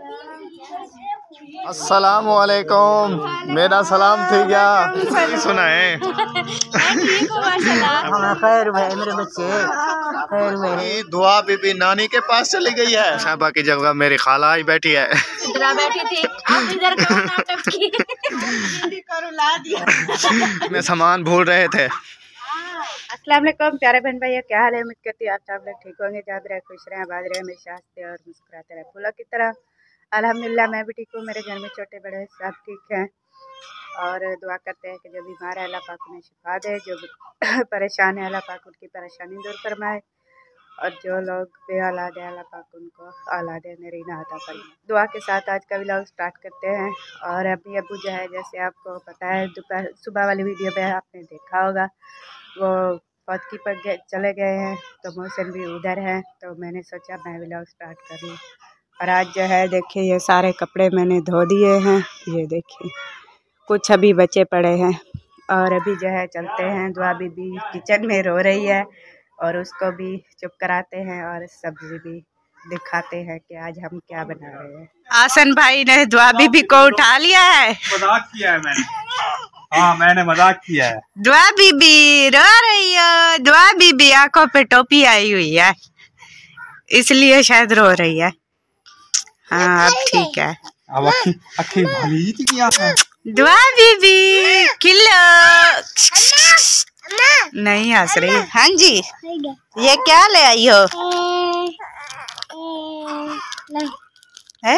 अस्सलामुअलैकुम, मेरा सलाम थी क्या? सुना है। खैर भाई मेरे बच्चे खैर में। दुआ बीबी नानी के पास चली गई है। साहबा की जगह मेरी खाला आई बैठी है। बैठी थी आप इधर में सामान भूल रहे थे। अस्सलाम वालेकुम प्यारे बहन भाई, क्या हाल है? उम्मीद करती हूँ आप सब लोग ठीक होंगे, याद रहे, खुश रहे, आबाद रहे, हमेशा हंसते और मुस्कुराते रहे फूलों की तरह। अल्हम्दुलिल्लाह मैं भी ठीक हूँ, मेरे घर में छोटे बड़े सब ठीक हैं और दुआ करते हैं कि जो बीमार है अल्लाह पाक उन्हें शिफा दे, जो परेशान है अल्लाह पाक उनकी परेशानी दूर फरमाए और जो लोग बे औलाद है अल्लाह पाक उनको औलाद मेरी नाता फरमाए। दुआ के साथ आज का व्लॉग स्टार्ट करते हैं। और अभी अबू जो है, जैसे आपको पता है दोपहर सुबह वाली वीडियो में आपने देखा होगा, वो फौतगी पर चले गए हैं तो मोहसिन भी उधर है, तो मैंने सोचा मैं व्लॉग स्टार्ट कर लूँ। और आज जो है देखिए ये सारे कपड़े मैंने धो दिए हैं, ये देखिए कुछ अभी बचे पड़े हैं। और अभी जो है चलते हैं, दुआ बीबी किचन में रो रही है और उसको भी चुप कराते हैं और सब्जी भी दिखाते हैं कि आज हम क्या बना रहे हैं। आसन भाई ने दुआ बीबी को उठा लिया है। मजाक किया है मैंने। हाँ मैंने मजाक किया है। दुआ बीबी रो रही है। दुआ बीबी आंखों पे टोपी आई हुई है इसलिए शायद रो रही है। हाँ अब ठीक है। अब अखी भली थी क्या है? दुआ बीबी किलो नहीं हंस रही। हाँ जी ये क्या ले आई हो? है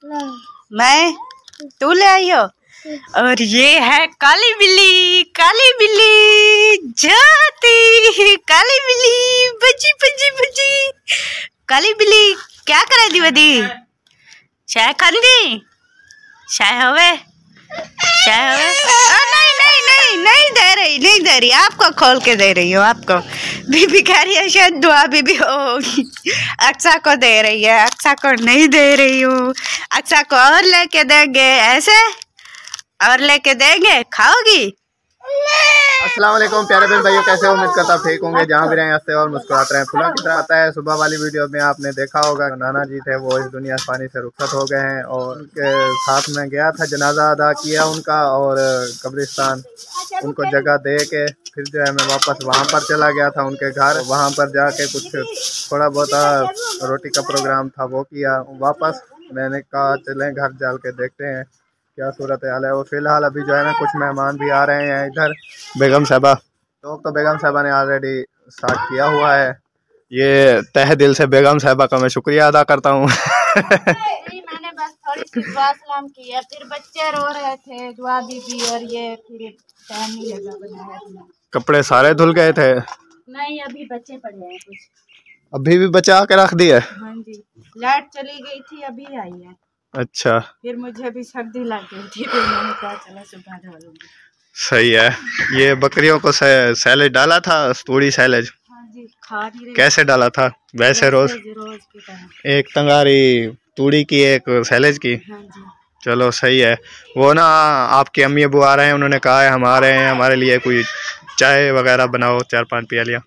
मैं तू ले आई हो? और ये है काली बिल्ली, काली बिल्ली जाती, काली बिल्ली बजी बजी बजी। काली बिल्ली क्या करे दी बदी? चाय खांदी? चाय होवे? चाय होवे? नहीं नहीं नहीं नहीं दे रही, नहीं दे रही, आपको खोल के दे रही हूँ आपको। बीबी कह रही है शायद दुआ बीबी होगी, अक्सा को दे रही है, अक्सा को नहीं दे रही हूँ। अक्सा को और लेके देंगे, ऐसे और लेके देंगे, खाओगी? अस्सलाम वालेकुम प्यारे बहन भाइयों, कैसे हो? उम्मीद करता फेंक होंगे जहाँ भी रहे हंसते और मुस्कुराते रहे फूलों की तरह। आता है सुबह वाली वीडियो में आपने देखा होगा नाना जी थे वो इस दुनिया पानी से रुखसत हो गए हैं और उनके साथ में गया था, जनाजा अदा किया उनका और कब्रिस्तान उनको जगह दे के फिर जो है मैं वापस वहाँ पर चला गया था उनके घर। वहाँ पर जाके कुछ थोड़ा बहुत रोटी का प्रोग्राम था वो किया, वापस मैंने कहा चलें घर जाल के देखते हैं क्या सूरत हाल है। और फिलहाल अभी जो है ना कुछ मेहमान भी आ रहे हैं इधर। बेगम साहबा तो बेगम साहबा ने ऑलरेडी स्टार्ट किया हुआ है। ये तहे दिल से बेगम साहबा का मैं शुक्रिया अदा करता हूँ। मैंने बस थोड़ी सी दुआ सलाम की है, फिर बच्चे रो रहे थे दुआ बीबी और ये फिर टाइम नहीं लगा बनाया। कपड़े सारे धुल गए थे? नहीं अभी बच्चे पड़े हैं कुछ, अभी भी बचा के रख दिए? हाँ जी लाइट चली गई थी अभी आई है। अच्छा फिर मुझे भी सर्दी लग गई थी फिर मैंने कहा चलो सुबह डालूंगी। सही है। ये बकरियों को सैलेड डाला था, तूड़ी सैलेड? हाँ जी खा नहीं रही। कैसे डाला था? वैसे रोज की तरह, एक तंगारी तूड़ी की एक सैलेज की? हाँ जी। चलो सही है। वो ना आपके अम्मी अबू आ रहे हैं, उन्होंने कहा है हम आ रहे हैं, हमारे लिए कोई चाय वगैरह बनाओ 4-5 प्यालियाँ।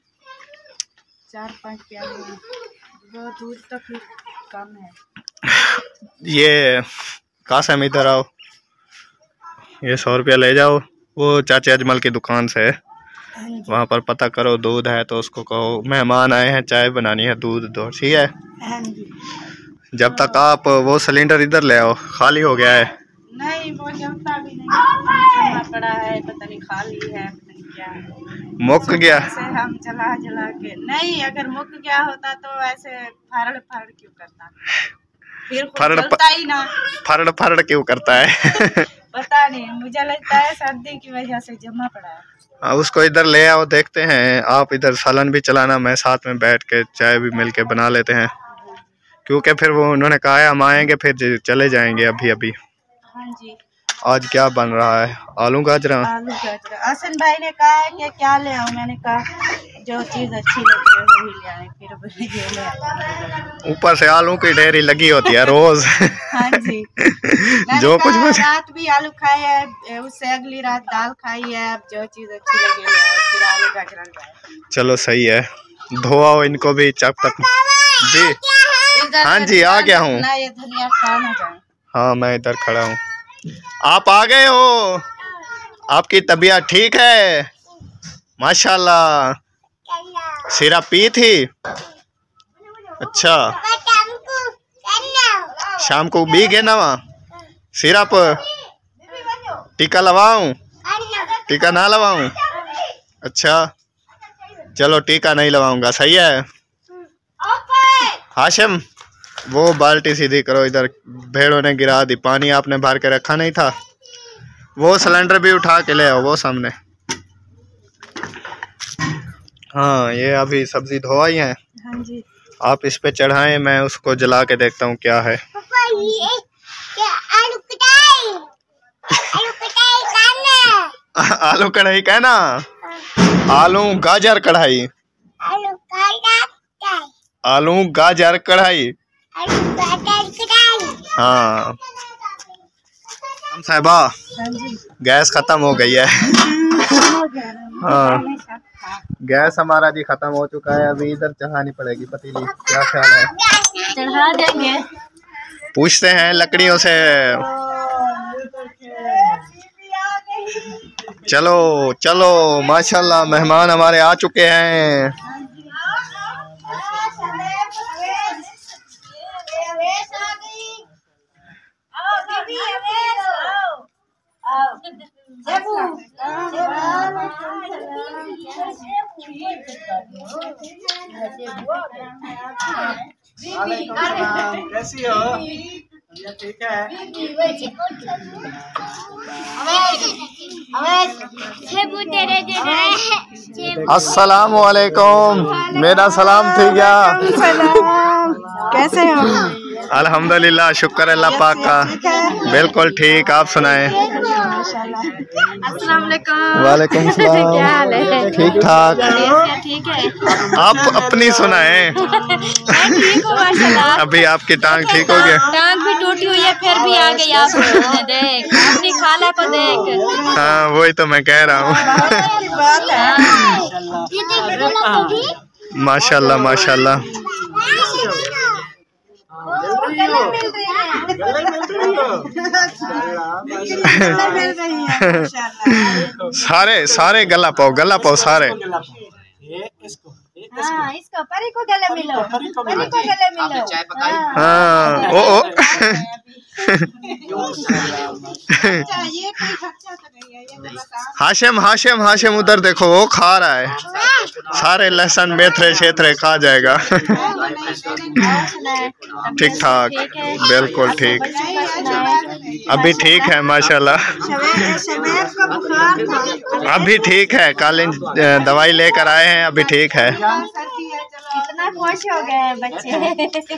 4-5 प्याले वो दूध तो फिर कम है। ये कासम इधर आओ, ये 100 रुपया ले जाओ, वो चाचा अजमल की दुकान से वहाँ पर पता करो दूध है तो उसको कहो मेहमान आए हैं चाय बनानी है दूध दो, ठीक है? जब तक आप वो सिलेंडर इधर ले आओ, खाली हो गया है। नहीं वो जमता भी नहीं, पड़ा है पता नहीं खाली है पता नहीं क्या है, मुक गया से हम जला के। नहीं अगर मुक गया होता तो ऐसे फरड़ क्यों करता? फिर जलता ही ना। फरड़ क्यों करता है? पता नहीं, मुझे लगता है सर्दी की वजह से जमा पड़ा है। उसको इधर ले आओ, देखते हैं। आप इधर सालन भी चलाना, मैं साथ में बैठ के चाय भी मिल के बना लेते हैं, क्योंकि फिर वो उन्होंने कहा है हम आएंगे फिर चले जाएंगे अभी अभी। हाँ जी। आज क्या बन रहा है? आलू गाजरा। आलू गाजरा। आसन भाई ने कहा है कि क्या ले आऊं, मैंने कहा जो चीज अच्छी लगे वही ले आए, फिर ये ले आए। ऊपर से आलू की ढेरी लगी होती है रोज। हाँ जी। जो कुछ रात भी आलू खाए है, उससे अगली रात दाल खाई है, अब जो चीज अच्छी लगे ले आए, फिर आलू गाजरा ले आए। चलो सही है, धोआओ इनको भी जब तक जी। इस हाँ जी आ गया हूँ। ना ये धनिया खा ना जाए। हाँ मैं इधर खड़ा हूँ। आप आ गए हो? आपकी तबीयत ठीक है? माशाल्लाह। सिरप पी थी? अच्छा शाम को भी गए ना वहाँ सिरप? टीका लगाऊं? टीका ना लगाऊं? अच्छा चलो टीका नहीं लगाऊंगा, सही है। हाशिम वो बाल्टी सीधी करो, इधर भेड़ों ने गिरा दी। पानी आपने भर के रखा नहीं था। वो सिलेंडर भी उठा के ले आओ, वो सामने। हाँ ये अभी सब्जी धोई है। हाँ जी। आप इस पे चढ़ाएं, मैं उसको जला के देखता हूँ क्या है। आलू कढ़ाई का है ना? आलू गाजर कढ़ाई। आलू गाजर कढ़ाई। हाँ साहिबा गैस खत्म हो गई है। हाँ गैस हमारा जी खत्म हो चुका है। अभी इधर चढ़ानी पड़ेगी पतीली, क्या ख्याल है? चढ़ा देंगे। पूछते हैं लकड़ियों से। चलो चलो माशाल्लाह मेहमान हमारे आ चुके हैं। कैसी हो? ठीक है। अस्सलामु अलैकुम। मेरा सलाम थी क्या? कैसे हो? अल्हम्दुलिल्लाह शुक्र अल्लाह पाक का। बिल्कुल ठीक, आप सुनाएं। अस्सलाम वालेकुम। वालेकुम सलाम। क्या हाल है? ठीक ठाक। ठीक है। आप अपनी सुनाएं। ठीक हो माशाल्लाह। अभी आपकी टांग ठीक हो गया? टांग भी टूटी हुई है फिर भी आ गई। आप देख अपनी खाला को देख। हाँ वही तो मैं कह रहा हूँ। माशाल्लाह माशाल्लाह। सारे गला पाओ सारे। हाँ, इसको परी को गले मिलो। परी को गले मिलो। हाँ ओ हाशिम उधर देखो, वो खा रहा है। सारे लहसुन मेथरे क्षेत्रे खा जाएगा। ठीक ठाक, बिल्कुल ठीक। अभी ठीक है माशाल्लाह। अभी ठीक है, कल दवाई लेकर आए हैं, अभी ठीक है। कितना खुश हो गए हैं बच्चे।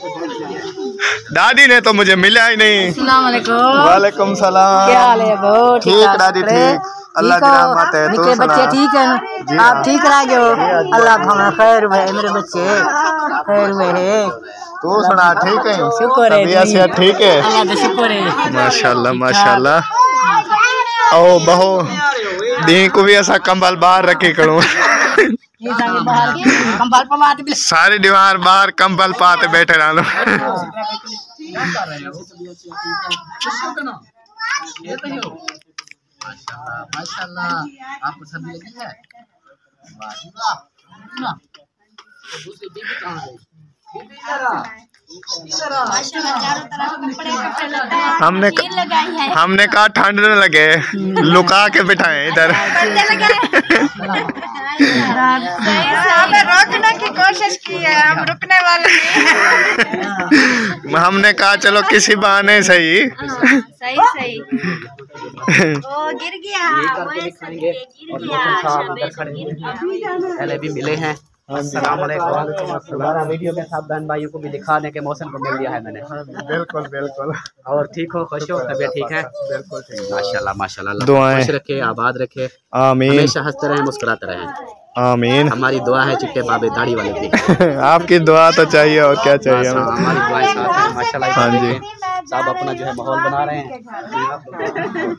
दादी ने तो मुझे मिला ही नहीं। अस्सलाम वालेकुम। वालेकुम सलाम। क्या हाल है? बहुत ठीक दादी ठीक। अल्लाह की रहमत है। मेरे बच्चे ठीक है? आप ठीक रह हो? अल्लाह हमें खैर हुए, मेरे बच्चे खैर हुए है। तू सुना ठीक है? शुक्र है। तबीयत ठीक है? अल्लाह का शुक्र है। माशाल्लाह माशाल्लाह। ओ बहो दी को भी ऐसा कंबल बाहर रखे करूँ। सारी दीवार बाहर कंबल पाते बैठे रहो। माशाल्लाह आपको सब्जी लगी है? हमने कहा ठंड न लगे, लुका के बिठाए इधर। रोकने की कोशिश की है, हम रुकने वाले नहीं। हमने कहा चलो किसी बहाने सही। सही वो गिर गया। पहले भी मिले हैं। अस्सलाम वालेकुम। हमारा वीडियो में सब बहन भाइयों को भी दिखाने के मौसम को मिल दिया है मैंने। बिल्कुल बिल्कुल। और ठीक हो, खुश हो, तबीयत ठीक है? बिल्कुल ठीक। माशाल्लाह माशाल्लाह। दुआएं खुश रखे, आबाद रखे, आमीन। हमेशा हंसते रहे, मुस्कुराते रहे, आमीन। हमारी दुआ है चिट्टे बाबे दाढ़ी वाले की। आपकी दुआ तो चाहिए, और क्या चाहिए हमें। हमारी दुआएं साथ हैं माशाल्लाह। हाँ जी सब अपना जो है माहौल बना रहे हैं।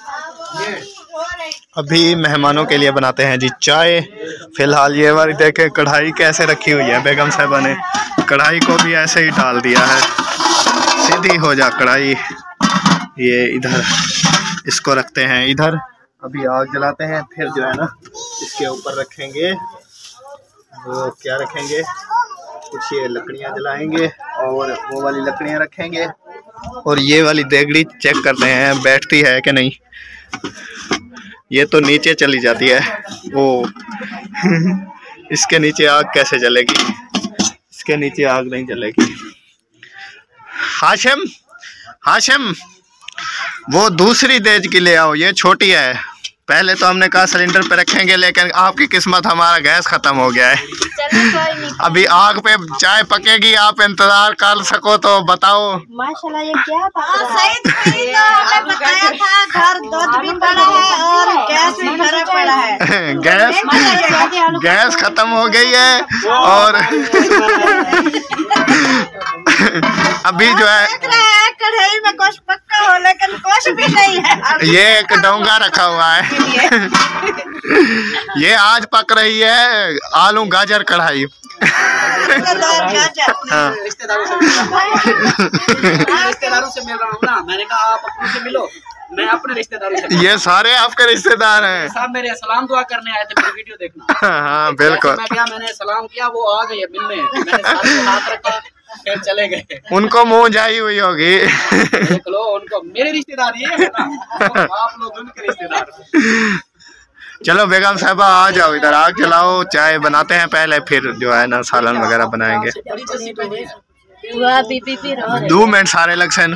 अभी मेहमानों के लिए बनाते हैं जी चाय। फिलहाल ये वाली देखें कढ़ाई कैसे रखी हुई है, बेगम साहबा ने कढ़ाई को भी ऐसे ही डाल दिया है, सीधी हो जा कढ़ाई। ये इधर इसको रखते हैं इधर, अभी आग जलाते हैं, फिर जो है ना इसके ऊपर रखेंगे वो क्या रखेंगे, कुछ ये लकड़ियाँ जलाएंगे और वो वाली लकड़ियाँ रखेंगे और ये वाली देगड़ी चेक करते हैं बैठती है कि नहीं। ये तो नीचे चली जाती है वो इसके नीचे आग कैसे जलेगी, इसके नीचे आग नहीं जलेगी। हाशिम हाशिम वो दूसरी देज की ले आओ, ये छोटी है। पहले तो हमने कहा सिलेंडर पे रखेंगे, लेकिन आपकी किस्मत हमारा गैस खत्म हो गया है। अभी आग पे चाय पकेगी, आप इंतजार कर सको तो बताओ। माशाल्लाह ये क्या सही तो हमने बताया था, घर दूध भी पड़ा है और गैस भी भरा पड़ा है। गैस खत्म हो गई है और अभी जो है कढ़ाई में कुछ पक्का हो लेकिन कुछ भी नहीं है। ये एक डोंगा रखा हुआ है ये आज पक रही है आलू गाजर कढ़ाई। हाँ। रिश्तेदारों से मिल रहा हूँ ना, मैंने कहा आप अपनों से मिलो, मैं अपने रिश्तेदारों से। ये सारे आपके रिश्तेदार हैं। साहब मेरे सलाम दुआ करने आए थे, मेरी वीडियो देखना। हाँ बिल्कुल। मैंने सलाम किया, वो आ गए मिलने, मैंने सारे को हाथ रखा फिर चले गए। उनको मुंह जाई हुई होगी। देख लो उनको, मेरे रिश्तेदार ये है ना, आप लोग उनके रिश्तेदार। चलो बेगम साहबा आ जाओ इधर, आग जलाओ, चाय बनाते हैं पहले, फिर जो है ना सालन वगैरह बनाएंगे। 2 मिनट सारे लक्ष्ण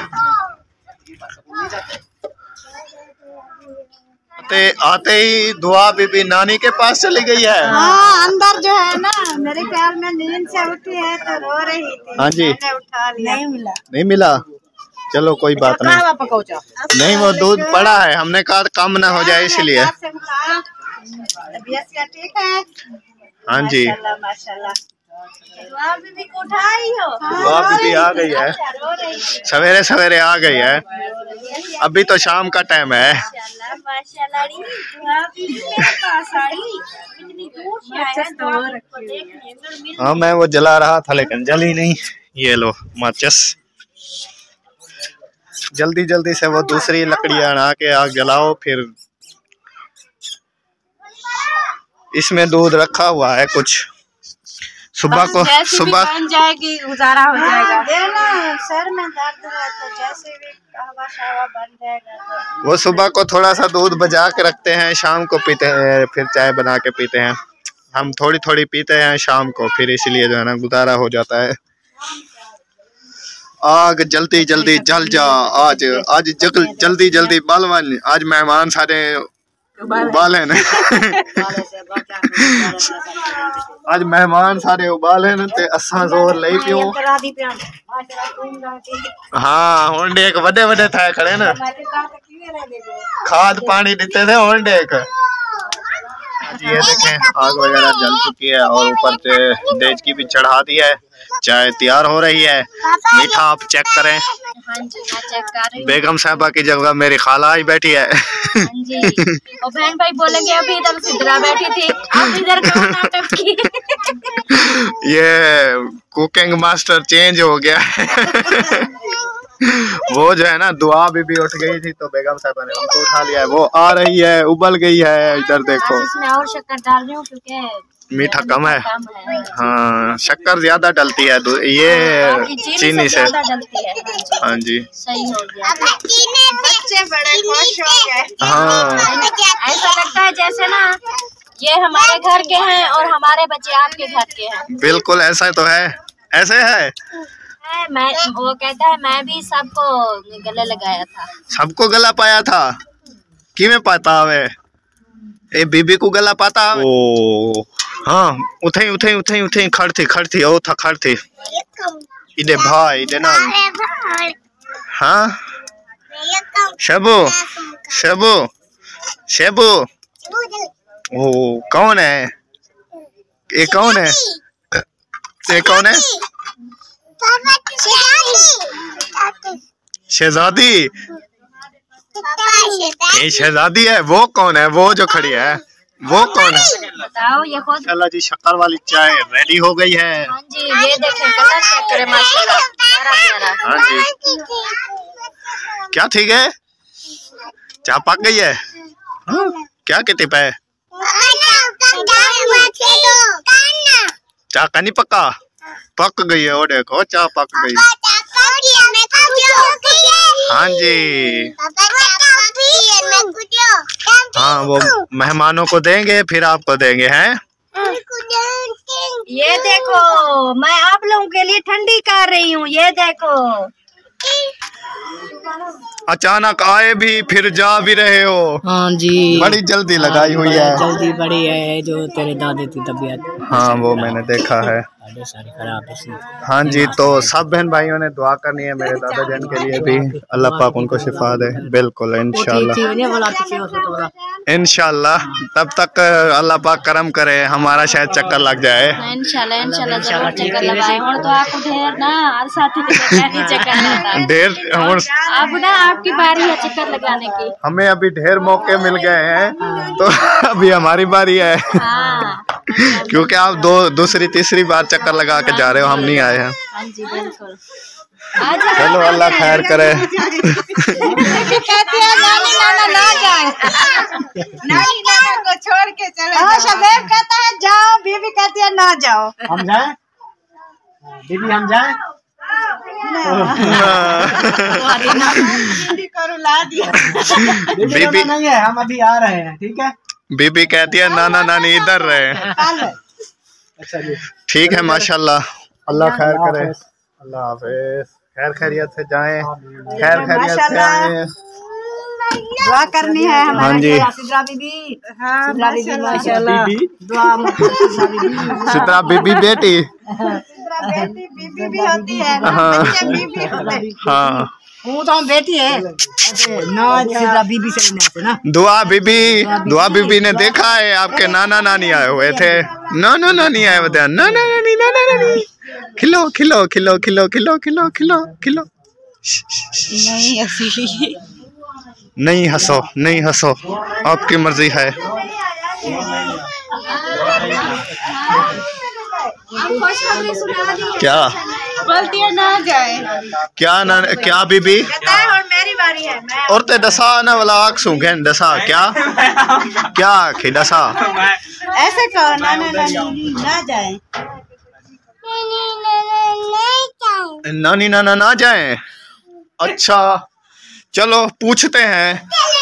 आते ही दुआ बीबी नानी के पास चली गई है। हाँ अंदर जो है ना, मेरे ख्याल में नींद से उठी है तो रो रही थी। हाँ जी, मैंने उठा लिया, नहीं मिला। चलो कोई बात नहीं, नहीं वो दूध पड़ा है, हमने कहा कम ना हो जाए इसलिए। तबीयत ठीक है? हाँ जी माशाल्लाह। दुआ बीबी को उठाई हो? दुआ बीबी आ गई है, सवेरे सवेरे आ गई है, अभी तो शाम का टाइम है। माशाल्लाह दुआ बीबी मेरे पास आई, इतनी दूर से आए हैं दुआ को देखने। हाँ मैं वो जला रहा था लेकिन जली नहीं। ये लो माचिस, जल्दी जल्दी से वो दूसरी लकड़ियां बना के आग जलाओ। फिर इसमें दूध रखा हुआ है कुछ, सुबह को सुबह बन जाएगी, गुजारा हो जाएगा। देना सर में दर्द है तो जैसे भी कहवा शावा बन जाएगा। वो सुबह को थोड़ा सा दूध बजा के रखते हैं, शाम को पीते हैं, फिर चाय बना के पीते हैं। हम थोड़ी थोड़ी पीते हैं शाम को, फिर इसलिए जो है ना गुजारा हो जाता है। आग जल्दी जल्दी जल जा, आज आज जल्दी जल्दी बालवान, आज मेहमान सारे उबाल है ना आज मेहमान सारे उबाल है ना ते असा जोर ले पियो। हाँ हुण देख वडे वडे था खड़े ना, खाद पानी देते थे हुण देख। ये देखें आग वगैरह जल चुकी है और ऊपर से देज की भी चढ़ा दी है, चाय तैयार हो रही है। मीठा आप चेक करें। हाँ जी मैं चेक कर रही हूँ। बेगम साहबा की जगह मेरी खाला आई बैठी है। हाँ जी, और बहन भाई बोलेंगे अभी इधर सिद्रा बैठी थी, अब इधर कौन नाटक की। ये कुकिंग मास्टर चेंज हो गया वो जो है ना दुआ भी उठ गई थी तो बेगम साहबा ने उनको उठा लिया है, वो आ रही है, उबल गई है। इधर देखो इसमें और शक्कर डाल रही हूँ क्योंकि मीठा कम है। हाँ शक्कर ज्यादा डलती है ये चीनी से। हाँ जी सही हो गया, बच्चे बड़े खुश हो गए। हाँ ऐसा लगता है जैसे ना ये हमारे घर के हैं और हमारे बच्चे आपके घर के हैं। बिल्कुल ऐसा तो है, ऐसे है। मैं वो कहता है मैं भी सबको गले लगाया था। सबको गला पाया था कि में पाता है ए बीबी को गला पाता। ओ हाँ उठे उठे उठे उठे खड़ थी ओ था खड़ थी इधे भाई इधे ना। हाँ शबू शबू शबू ओ कौन है ये, कौन है ये, कौन है शहजादी। ये शहजादी है। वो कौन है? वो जो खड़ी है वो कौन है? बताओ ये खुद। चलो जी, शक्कर वाली चाय रेडी हो गई है। हाँ जी, ये देखें कलर चेक करें माशाल्लाह, प्यारा प्यारा। हाँ जी, क्या ठीक है? चाय पक गई है? हाँ? क्या कहते पे? चाय का नहीं पका? पक गई है। वो देखो चाय पक गई। हाँ जी, हाँ वो मेहमानों को देंगे फिर आपको देंगे हैं। ये देखो मैं आप लोगों के लिए ठंडी कर रही हूँ, ये देखो। अचानक आए भी फिर जा भी रहे हो। हाँ जी, बड़ी जल्दी लगाई हुई है। जल्दी बड़ी है जो तेरे दादी की तबीयत। हाँ वो मैंने देखा है। सारी खराब है। हाँ जी, तो सब बहन भाइयों ने दुआ करनी है मेरे दादा जान के लिए भी, अल्लाह पाक उनको शिफा दे। बिल्कुल इंशाल्लाह इंशाल्लाह। तब तक अल्लाह पाक करम करे, हमारा शायद चक्कर लग जाए। इंशाल्लाह इंशाल्लाह जरूर चक्कर लगाए। और तो आपको ढेर ना हर साथी के चक्कर लगाता है। ढेर अब ना आपकी बारी है चक्कर लगाने की। हमें अभी ढेर मौके मिल गए हैं, तो अभी हमारी बारी है। हाँ क्योंकि आप दूसरी तीसरी बार चक्कर लगा के जा रहे हो, हम नहीं आए हैं। हाँ जी बिल्कुल। चलो अल्लाह खैर करे। कहती है नानी नाना ना जाए, नानी नाना को छोड़ के चले जाओ। शबीब कहता है जाओ, बीबी कहती है ना जाओ। हम जाए बीबी, हम जाए। बीबी नहीं है, हम अभी आ रहे हैं। ठीक है, बीबी कहती है नाना नानी इधर रहे। अच्छा जी, ठीक है माशाल्लाह। अल्लाह खैर करे। अल्लाह हाफिज। खैर खैरियत से जाएं, खैर खैरियत से आए। दुआ करनी है हाँ जी, सिद्रा बीबी। हाँ माशाल्लाह, दुआ सिद्रा बीबी बेटी। बेटी बीबी भी होती है, हाँ बच्चे बीबी होते हैं। हाँ, वो तो हम बेटी है ना, सिद्रा बीबी से लेते ना। दुआ बीबी ने देखा है आपके नाना नानी आए हुए थे। नाना नानी आए हुए थे। नाना नानी खिलो खिलो खिलो खिलो खिलो खिलो खिलो खिलो। नहीं हंसो, नहीं हंसो, आपकी मर्जी है। क्या बोलती है ना जाए। क्या बीबी? कहता है और मेरी बारी है, मैं और ते दसा ना वाला आँख सूंघे दसा क्या खिदसा ऐसे कहो नाना नानी ना जाए। नानी नाना ना जाए। अच्छा चलो पूछते हैं।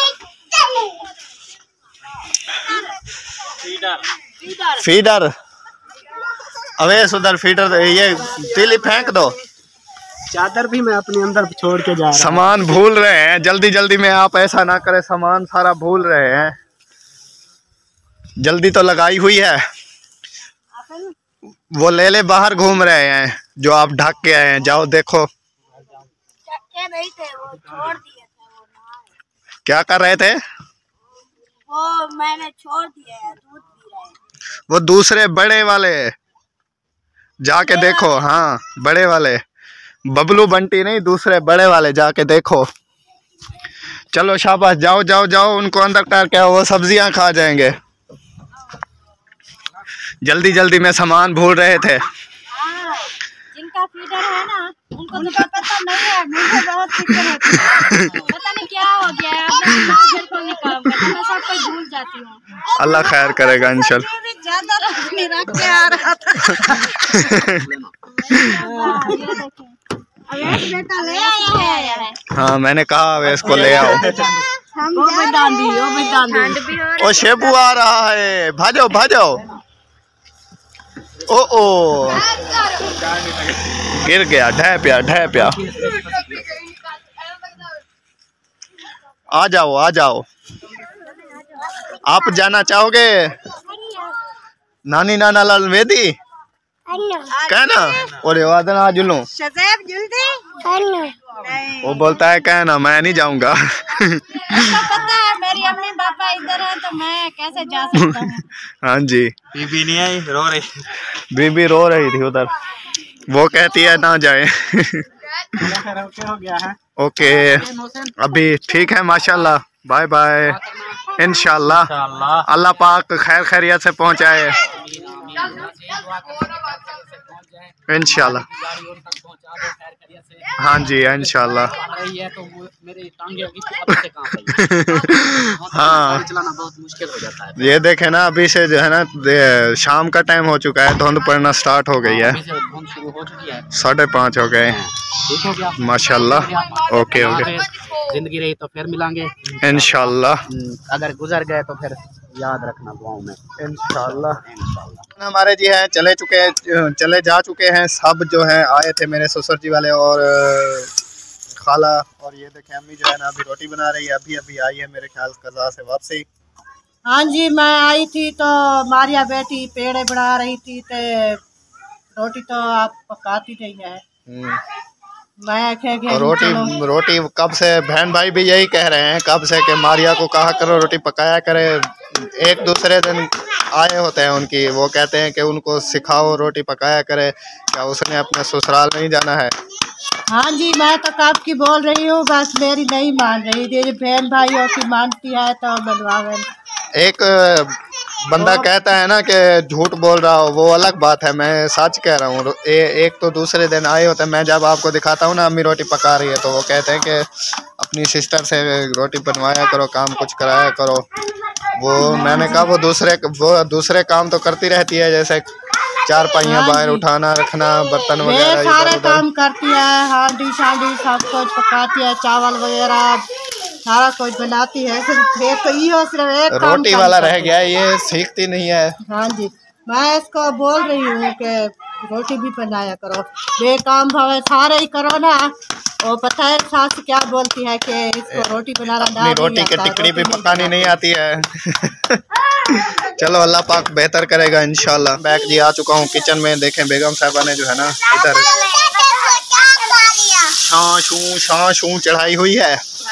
फीडर अवेश उधर फीडर, ये तीली फेंक दो। चादर भी मैं अपने अंदर छोड़ के जा रहा हूँ। सामान भूल रहे हैं, जल्दी जल्दी में आप ऐसा ना करें, सामान सारा भूल रहे हैं। जल्दी तो लगाई हुई है। वो ले बाहर घूम रहे हैं जो आप ढक के आए हैं। जाओ देखो नहीं थे, वो छोड़ दिए थे। वो क्या कर रहे थे। वो मैंने छोड़ दिया है, दूध पी रहे हैं। वो दूसरे बड़े वाले जाके देखो। हाँ बड़े वाले, बबलू बंटी नहीं, दूसरे बड़े वाले जाके देखो। चलो शाबाश, जाओ जाओ जाओ, उनको अंदर करके वो सब्जियां खा जाएंगे। जल्दी जल्दी में सामान भूल रहे थे। जिनका फीडर है ना उनको तो पता नहीं है, मुझे बहुत फिक्र होती है। पता नहीं क्या हो गया है, बिल्कुल नहीं काम करता, मैं सब कुछ भूल जाती हूँ। अल्लाह खैर करेगा इंशाल्लाह। ज्यादा रखने रख के आ रहा था। अवेश बेटा ले आया है। हाँ मैंने कहा अब इसको ले आओ। ओ शेबू आ रहा है, भाजो भाजो। ओ गिर गया, ढह पिया। आ जाओ आ जाओ। आप जाना चाहोगे नानी नाना लाल वेदी कहना? और वादन आज जुलूं शज़ैब जल्दी। वो बोलता है कहना, मैं नहीं जाऊंगा। पता है मेरी अम्मी पापा इधर है तो मैं कैसे जा सकता हूँ। हाँ जी, बीबी नहीं आई, रो रही। बीबी रो रही थी उधर, वो कहती है ना जाए। हो गया है। ओके अभी ठीक है माशाल्लाह। Bye bye. इंशाल्लाह अल्लाह पाक खैर खैरियत से पहुंचाए इंशाल्लाह। हाँ जी इंशाल्लाह। हाँ बहुत मुश्किल हो जाता है। ये देखे ना अभी से जो है ना शाम का टाइम हो चुका है, धुंध पड़ना स्टार्ट हो गई है। 5:30 हो गए माशाल्लाह। ओके ओके जिंदगी रही तो फिर मिलेंगे इंशाल्लाह। अगर गुजर गए तो फिर याद रखना दुआओं में इंशाल्लाह। हमारे जी हैं चले जा चुके हैं सब जो है आए थे मेरे ससुर जी वाले और खाला, और ये देखें अम्मी जो है ना अभी रोटी बना रही है, अभी अभी आई है मेरे ख्याल कज़ा से वापसी। हाँ जी मैं आई थी तो मारिया बेटी पेड़े बना रही थी तो रोटी तो आप पकाती रही है। मैं रोटी कब से बहन भाई भी यही कह रहे हैं कब से कि मारिया को कहा करो रोटी पकाया करे। एक दूसरे दिन आए होते हैं उनकी, वो कहते हैं कि उनको सिखाओ रोटी पकाया करे। क्या उसने अपने ससुराल नहीं जाना है? हाँ जी मैं तो कब की बोल रही हूँ, बस मेरी नहीं मान रही थी। बहन भाइयों की मानती है तो बनवावे। एक बंदा कहता है ना कि झूठ बोल रहा हो, वो अलग बात है, मैं सच कह रहा हूँ। एक तो दूसरे दिन आए होते हैं, मैं जब आपको दिखाता हूँ ना अम्मी रोटी पका रही है तो वो कहते हैं कि अपनी सिस्टर से रोटी बनवाया करो, काम कुछ कराया करो। वो मैंने कहा वो दूसरे काम तो करती रहती है, जैसे चार पहियाँ बाहर उठाना रखना, बर्तन वगैरह सारे काम करती है, हांडी शांडी सब कुछ पकाती है, चावल वगैरह सारा कुछ बनाती है। सिर्फ एक रोटी वाला रह गया, ये सीखती नहीं है। हाँ जी मैं इसको बोल रही हूँ कि रोटी भी बनाया करो, बेकाम भावे सारे ही करो ना। वो पता है सास क्या बोलती है कि इसको रोटी बनाना ना, रोटी की टिकड़ी भी पकानी नहीं आती है। चलो अल्लाह पाक बेहतर करेगा इंशाल्लाह। बैक जी आ चुका हूँ किचन में, देखें बेगम साहबा ने जो है ना इधर शां चढ़ाई हुई है।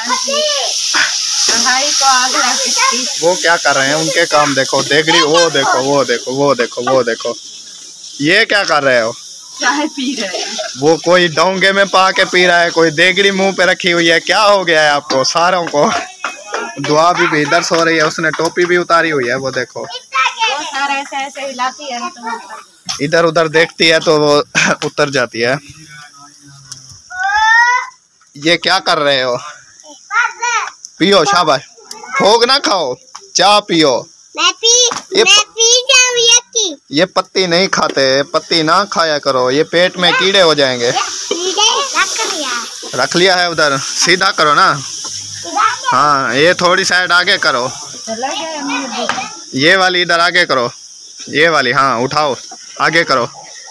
वो क्या कर रहे हैं, उनके काम देखो। देगड़ी वो देखो। ये क्या कर रहे हो? चाय पी रहे हैं। वो कोई डोंगे में पा के पी रहा है, कोई देगड़ी मुंह पे रखी हुई है। क्या हो गया है आपको सारों को? दुआ भी इधर सो रही है, उसने टोपी भी उतारी हुई है। वो देखो ऐसे हिलाती है तो इधर उधर देखती है तो वो उतर जाती है। ये क्या कर रहे हो? पियो शाबाश, भोग ना खाओ, चाय पियो। ये पत्ती नहीं खाते, पत्ती ना खाया करो, ये पेट में कीड़े हो जाएंगे। रख लिया है उधर, सीधा करो ना। हाँ ये थोड़ी साइड आगे करो, ये वाली इधर आगे करो, ये वाली हाँ उठाओ आगे करो।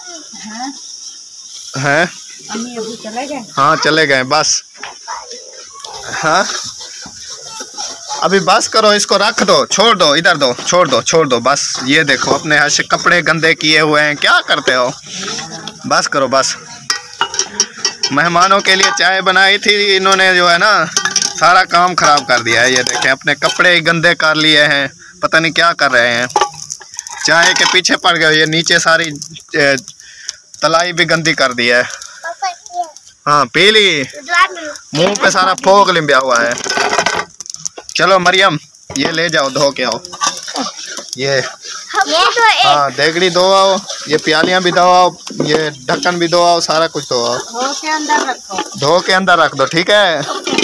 हैं हाँ चले गए बस। हाँ अभी बस करो, इसको रख दो, छोड़ दो, इधर दो, छोड़ दो बस। ये देखो अपने हाथ से कपड़े गंदे किए हुए हैं, क्या करते हो? बस करो बस। मेहमानों के लिए चाय बनाई थी, इन्होंने जो है ना सारा काम खराब कर दिया है। ये देखें अपने कपड़े गंदे कर लिए हैं, पता नहीं क्या कर रहे हैं। चाय के पीछे पड़ गए, ये नीचे सारी तलाई भी गंदी कर दी है। हाँ पी ली, मुंह पे सारा फोग लिम्बिया हुआ है। चलो मरियम ये ले जाओ, धो के आओ। ये हाँ देगड़ी धो आओ, ये प्यालियां भी धो आओ, ये ढक्कन भी धो आओ, सारा कुछ धो आओ। धो के अंदर रख दो, ठीक है?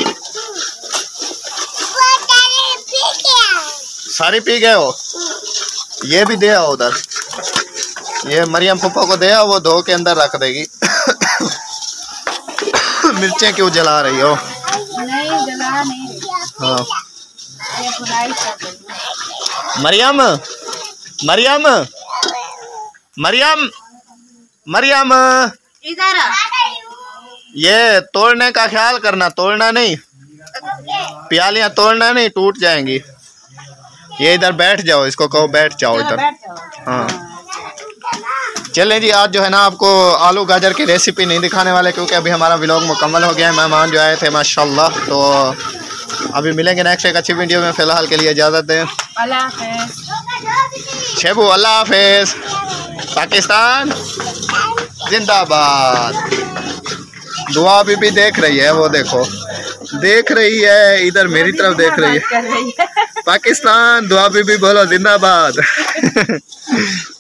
सारी पी गए हो? ये भी दे आओ उधर, ये मरियम पप्पा को दे आओ, वो धो के अंदर रख देगी। मिर्चें क्यों जला रही हो? नहीं जला नहीं। हाँ मरियम इधर ये तोड़ने का ख्याल करना, तोड़ना नहीं, प्यालियां तोड़ना नहीं, टूट जाएंगी। ये इधर बैठ जाओ, इसको कहो बैठ जाओ इधर। हाँ चलें जी, आज जो है ना आपको आलू गाजर की रेसिपी नहीं दिखाने वाले क्योंकि अभी हमारा व्लॉग मुकम्मल हो गया है। मेहमान जो आए थे माशाल्लाह, तो अभी मिलेंगे नेक्स्ट एक अच्छी वीडियो में। फ़िलहाल के लिए इजाज़त दें, अल्लाह हाफ़िज़। शेबू अल्लाह हाफिज़। पाकिस्तान जिंदाबाद। दुआ भी देख रही है, वो देखो। देख रही है, इधर मेरी तरफ देख रही है। पाकिस्तान दुआ भी बोलो जिंदाबाद।